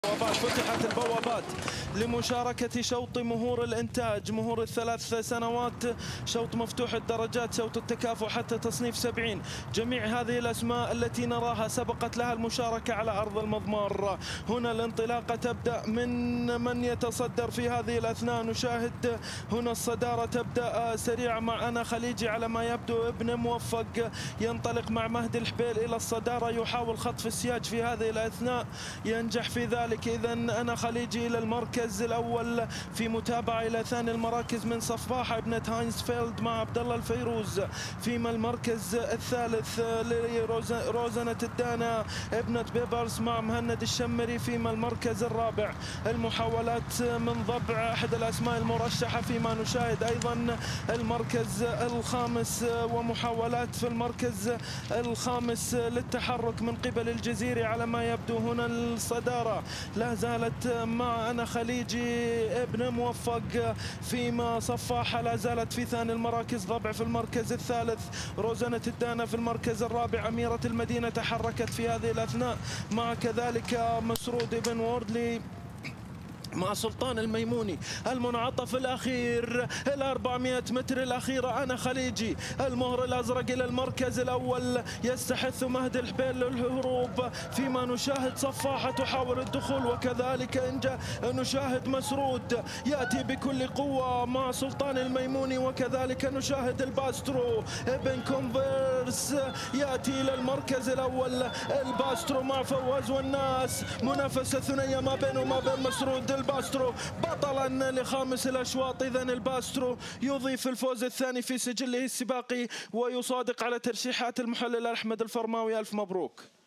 وبعد فتحت البوابات لمشاركة شوط مهور الإنتاج، مهور الثلاث سنوات، شوط مفتوح الدرجات، شوط التكافؤ حتى تصنيف 70. جميع هذه الأسماء التي نراها سبقت لها المشاركة على أرض المضمار. هنا الانطلاقة تبدأ من يتصدر في هذه الأثناء. نشاهد هنا الصدارة تبدأ سريعة مع أنا خليجي على ما يبدو. ابن موفق ينطلق مع مهدي الحبيل إلى الصدارة، يحاول خطف السياج في هذه الأثناء، ينجح في ذلك. إذا أنا خليجي إلى المركز الأول في متابعة إلى ثاني المراكز من صفاحة ابنة هاينزفيلد مع عبد الله الفيروز. فيما المركز الثالث لروزنة الدانا ابنة بيبرس مع مهند الشمري. فيما المركز الرابع المحاولات من ضبع أحد الأسماء المرشحة. فيما نشاهد أيضا المركز الخامس ومحاولات في المركز الخامس للتحرك من قبل الجزيري على ما يبدو. هنا الصدارة لا زالت مع أنا خليجي ابن موفق، فيما صفاحة لا زالت في ثاني المراكز، ضبع في المركز الثالث، روزنة الدانا في المركز الرابع. أميرة المدينة تحركت في هذه الأثناء مع كذلك مسرود ابن ووردلي مع سلطان الميموني. المنعطف الأخير 400 متر الأخيرة، أنا خليجي المهر الأزرق إلى المركز الأول، يستحث مهدي الحبيل للهروب. فيما نشاهد صفاحة تحاول الدخول وكذلك نشاهد مسرود يأتي بكل قوة مع سلطان الميموني، وكذلك نشاهد الباسترو ابن كونفيرس يأتي إلى المركز الأول. الباسترو مع فواز والناس، منافسة ثنائية ما بينه وما بين مسرود. الباسترو بطلا لخامس الأشواط. إذن الباسترو يضيف الفوز الثاني في سجله السباقي ويصادق على ترشيحات المحلل أحمد الفرماوي. ألف مبروك.